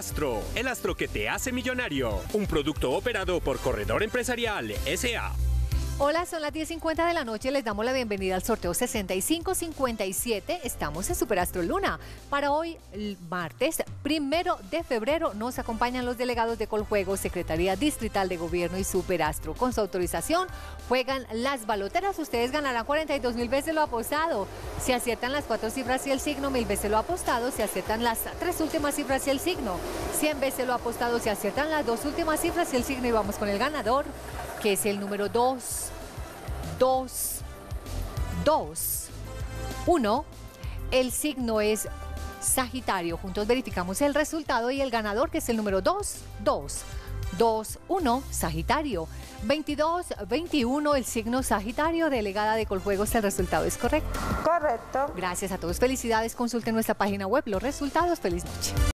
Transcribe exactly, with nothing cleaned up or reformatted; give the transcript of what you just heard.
Superastro, el astro que te hace millonario. Un producto operado por Corredor Empresarial S A Hola, son las diez cincuenta de la noche. Les damos la bienvenida al sorteo sesenta y cinco cincuenta y siete. Estamos en Superastro Luna. Para hoy, el martes primero de febrero, nos acompañan los delegados de Coljuegos, Secretaría Distrital de Gobierno y Superastro. Con su autorización, juegan las baloteras. Ustedes ganarán cuarenta y dos mil veces lo apostado. Si aciertan las cuatro cifras y el signo, mil veces lo apostado. Si aciertan las tres últimas cifras y el signo, cien veces lo apostado. Si aciertan las dos últimas cifras y el signo, y vamos con el ganador, que es el número dos, dos, dos, uno. El signo es Sagitario. Juntos verificamos el resultado y el ganador, que es el número dos, dos, dos, uno, Sagitario. veintidós, veintiuno, el signo Sagitario. Delegada de Coljuegos, el resultado es correcto. Correcto. Gracias a todos. Felicidades. Consulten nuestra página web los resultados. Feliz noche.